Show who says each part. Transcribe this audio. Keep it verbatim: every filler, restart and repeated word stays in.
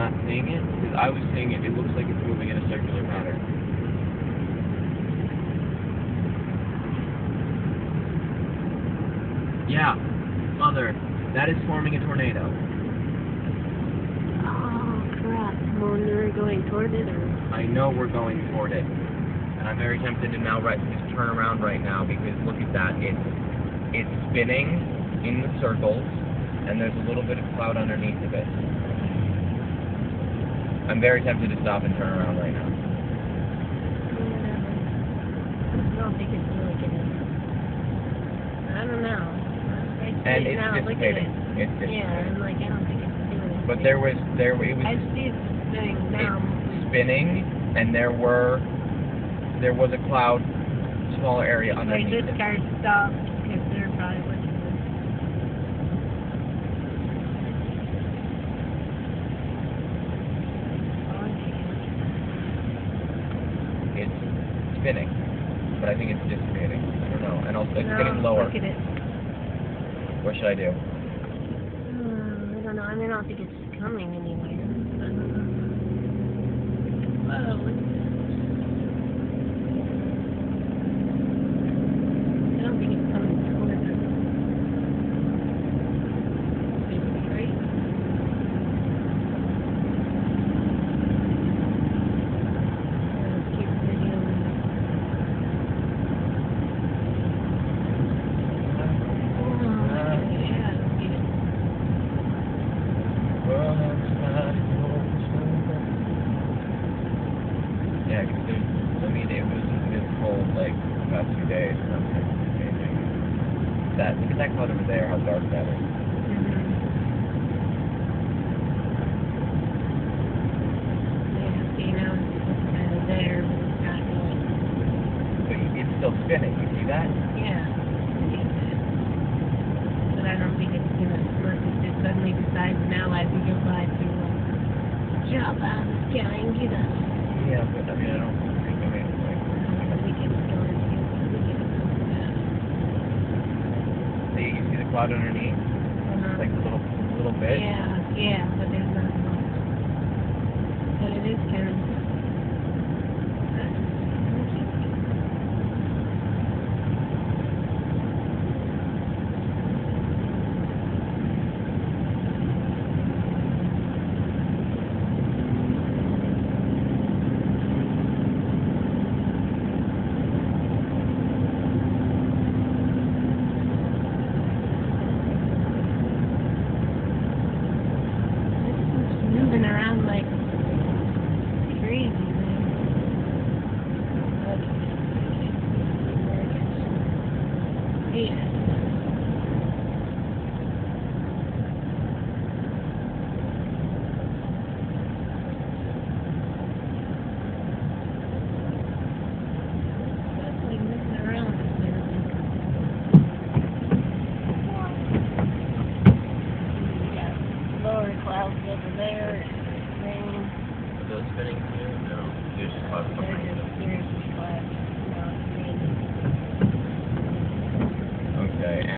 Speaker 1: not seeing it? Because I was seeing it. It looks like it's moving in a circular pattern. Yeah, Mother, that is forming a tornado.
Speaker 2: Oh, crap. Well, we're going toward it, or?
Speaker 1: I know we're going toward it. And I'm very tempted to now right, just turn around right now because look at that. It's, it's spinning in the circles, and there's a little bit of cloud underneath of it. I'm very tempted to stop and turn around right now.
Speaker 2: I don't think it's really gonna. I don't know.
Speaker 1: And it's
Speaker 2: now,
Speaker 1: dissipating.
Speaker 2: It.
Speaker 1: It's dissipating.
Speaker 2: Yeah, I'm like, I don't think it's doing it.
Speaker 1: But there was, there it was
Speaker 2: I see it spinning now.
Speaker 1: It's spinning, and there were, there was a cloud, smaller area underneath
Speaker 2: Like this
Speaker 1: it.
Speaker 2: car stopped because they're probably looking at this.
Speaker 1: It's spinning, but I think it's dissipating. I don't know. And also, it's
Speaker 2: No,
Speaker 1: getting lower.
Speaker 2: Look at it.
Speaker 1: What should I do?
Speaker 2: Uh, I don't know. I mean, I don't think it's coming anywhere. I don't know. Whoa, look at this. I don't think it's coming toward us. Maybe, right? Let's keep videoing.
Speaker 1: Yeah, because I mean, it was this cold, like, the past few days, and I'm kind of changing. That, look at that cloud over there, how dark that is.
Speaker 2: Mm-hmm. Yeah, see, now it's kind of there, but it's not really.
Speaker 1: But it's still spinning, you see that?
Speaker 2: Yeah. But I don't think it's gonna, unless it just suddenly decides now as we go by to uh, jump out of the sky and get us.
Speaker 1: Yeah, but I mean, I don't think, I mean, like,
Speaker 2: We can go and see what we get.
Speaker 1: see, you see the cloud underneath?
Speaker 2: Uh-huh.
Speaker 1: Like a little, little bit?
Speaker 2: Yeah, yeah, but there's not much. But it is kind of. Moving around like crazy, man. Okay. Yeah. Definitely moving around up there. We got lower clouds over there. Rain.
Speaker 1: Are those spinning too? No. There's just clouds
Speaker 2: They're
Speaker 1: behind
Speaker 2: just,
Speaker 1: them.
Speaker 2: they're just